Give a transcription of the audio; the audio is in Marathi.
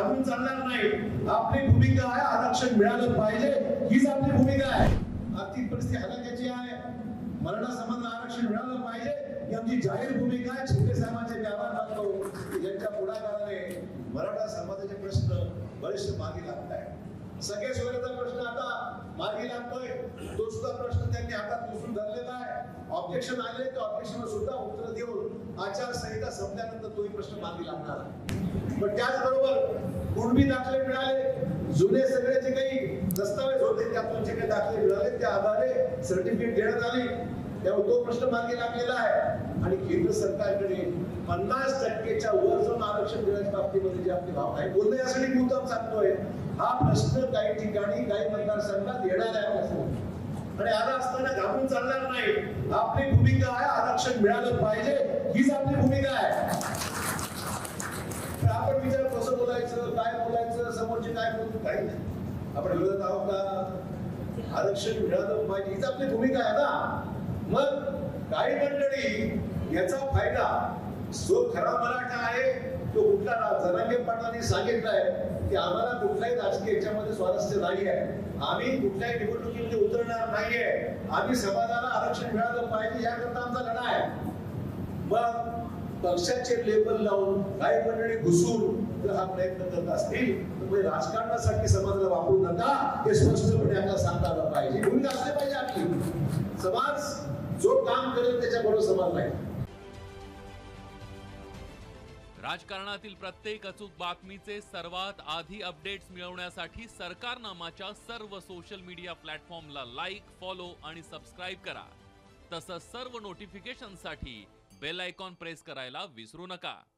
घाबरून चालणार नाही। आपली भूमिका आहे आरक्षण मिळालं पाहिजे, हीच आपली भूमिका आहे। आर्थिक परिस्थिती हलाखीची आहे, मराठा समाजाला आरक्षण मिळालं पाहिजे ही आमची जाहीर भूमिका आहे। शिंदे साहेबांचे आभार मानतो की ज्यांच्या पुढाकाराने मराठा समाजाचे प्रश्न बरेचसे मागे लागत आहेत। सगळे सोयऱ्याचा प्रश्न आता मार्गी लागतोय, तो सुद्धा प्रश्न त्यांनी हातात उचलून धरलेला आहे। ऑब्जेक्शन आले तर ऑब्जेक्शनवर सुद्धा उत्तर देऊन आचारसंहिता संपल्यानंतर तोही प्रश्न मार्गी लागणार आहे। पण त्याचबरोबर कुणबी दाखले मिळाले, जुने सगळे जे काही दस्तावेज होते त्यातून जे काही दाखले मिळाले त्या आधारे सर्टिफिकेट देण्यात आली, तेव्हा तो प्रश्न मार्गी लागलेला आहे। आणि केंद्र सरकारकडे 50%च्या वर जाऊन आरक्षण देण्याच्या बाबतीमध्ये जे आपली भावना आहे, बोलणं यासाठी मुद्दाम सांगतोय, हा प्रश्न काही ठिकाणी काही मतदारसंघात येणार आहे आणि आला असताना घाबरून चालणार नाही। आपली भूमिका आहे आरक्षण मिळालं पाहिजे, हीच आपली भूमिका आहे। आपण विचार कसं बोलायचं, काय बोलायचं, समोरचे काय बोलतो काही नाही। आपण बोलत आहोत का आरक्षण मिळालं पाहिजे हीच आपली भूमिका आहे ना। मग काही मंडळी याचा फायदा, जो खरा मराठा आहे तो कुठला, जरांगे पाटलांनी सांगितलंय की आम्हाला कुठल्याही राजकीय याच्यामध्ये स्वारस्य नाही आहे, आम्ही कुठल्याही निवडणुकीमध्ये उतरणार नाहीये, आम्ही समाजाला आरक्षण मिळालं पाहिजे याकरता आमचा लढा आहे। मग पक्षाचे लेबल लावून काही मंडळी घुसून जर हा प्रयत्न करत असतील तर राजकारणासाठी समाजाला वापरू नका, हे स्पष्टपणे आपल्याला सांगता आलं पाहिजे। भूमिका असली पाहिजे आपली। समाज जो काम करेल त्याच्याबरोबर समाज नाही। राजकारणातील प्रत्येक अचूक बातमीचे सर्वात आधी अपडेट्स मिळवण्यासाठी सरकारनामाच्या सर्व सोशल मीडिया प्लॅटफॉर्मला लाईक, फॉलो आणि सबस्क्राईब करा। तसंच सर्व नोटिफिकेशनसाठी बेल आयकॉन प्रेस करायला विसरू नका।